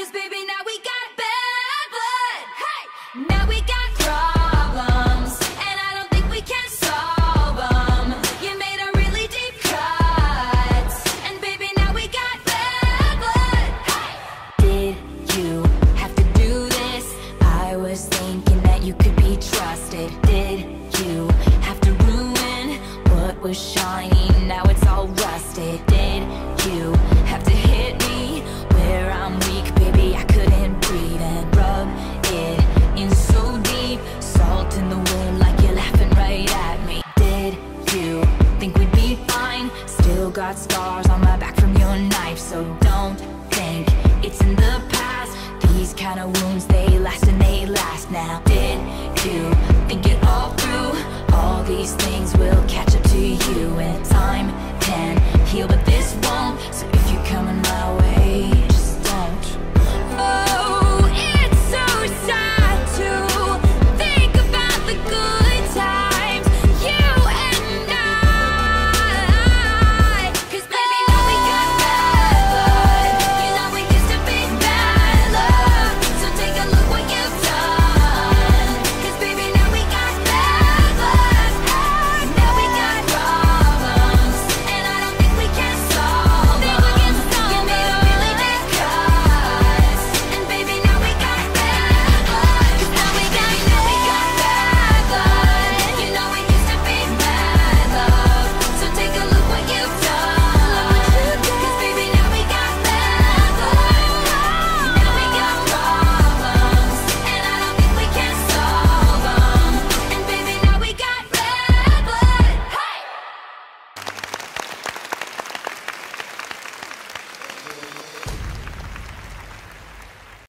'cause baby, now we got bad blood. Hey, now we got problems, and I don't think we can solve them. You made a really deep cut, and baby, now we got bad blood. Hey, did you have to do this? I was thinking that you could be trusted. Did you have to ruin what was shiny? Now it's all rusted. Did you have to hit me where I'm weak? Baby, I couldn't breathe, and rub it in so deep. Salt in the wound like you're laughing right at me. Did you think we'd be fine? Still got scars on my back from your knife, so don't think it's in the past. These kind of wounds, they last and they last now. Did you think it all through? All these things will catch up to you, and time can heal, but this won't. So if you're coming my way,